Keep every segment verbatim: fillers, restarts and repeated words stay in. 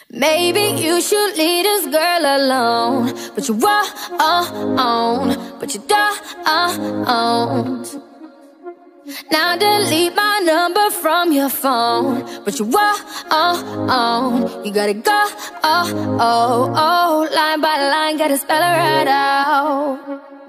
Maybe you should leave this girl alone, but you won't, but you don't. Now delete my number from your phone, but you won't. You gotta go, oh, oh, oh, line by line, gotta spell it right out.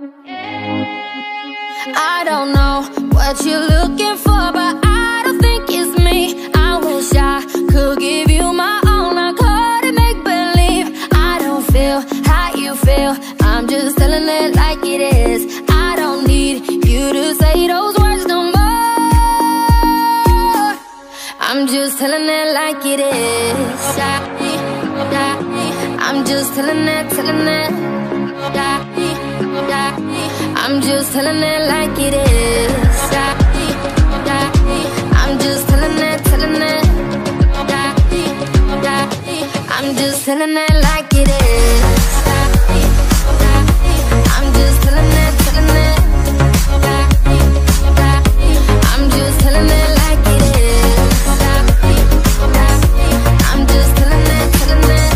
I don't know what you're looking for, but I don't think it's me. I wish I could give you my all, I couldn't make believe. I don't feel how you feel, I'm just telling it like it is. I don't need you to say those words no more, I'm just telling it like it is. I'm just telling it, telling it. I'm just telling it like it is. I'm just telling it, telling it. I'm just telling it like it is. I'm just telling it, telling it. I'm just telling it like it is. I'm just telling it, telling it.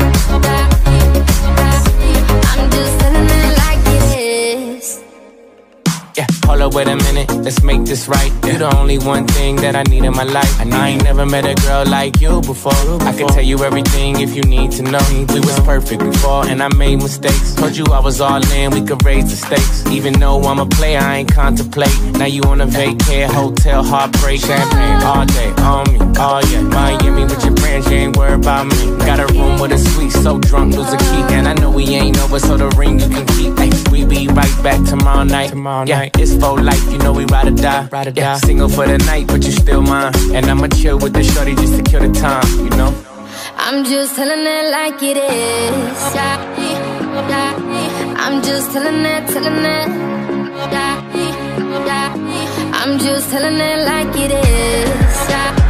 I'm just telling it like it is. Yeah, hold up, wait a minute, let's make this right. Yeah. You the only one thing that I need in my life. I, I ain't never met a girl like you before. before. I can tell you everything if you need to know. We was perfect before and I made mistakes. Told you I was all in, we could raise the stakes. Even though I'm a player, I ain't contemplate. Now you on a vacay, hotel, heartbreak. Champagne all day, on me, oh yeah. Miami with your friends, you ain't worried about me. Got a room with a suite, so drunk, lose a key. And I know we ain't over, so the ring you can keep. Ay, we be right back tomorrow night. Tomorrow yeah. night. It's for life, you know we ride or die. Ride or die. Yeah. Single for the night, but you still mine. And I'ma chill with the shorty just to kill the time, you know. I'm just telling it like it is. I'm just telling it, telling it. I'm just telling it like it is.